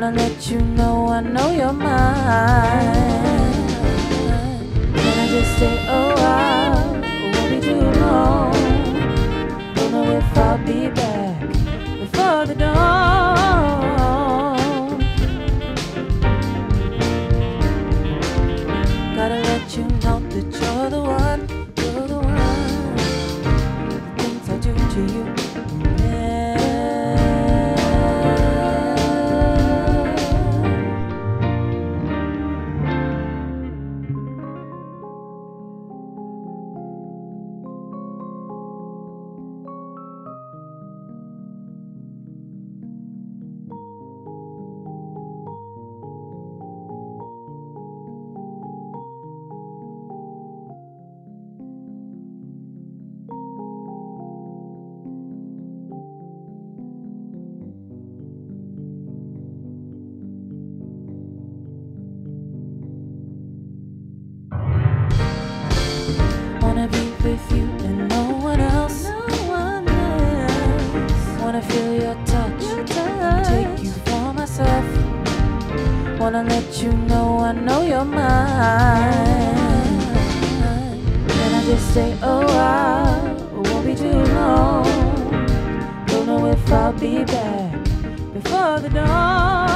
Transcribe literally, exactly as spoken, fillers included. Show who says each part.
Speaker 1: Wanna let you know I know you're mine. Can I just stay a while? It won't be too long. Don't know if I'll be back before the dawn. Gotta let you know that you're the one, you're the one. The things I do to you. Wanna be with you and no one else. No one else. Wanna feel your touch, your touch. Take you for myself. Wanna let you know I know you're mine. Can I just stay a while? It won't be too long. Don't know if I'll be back before the dawn.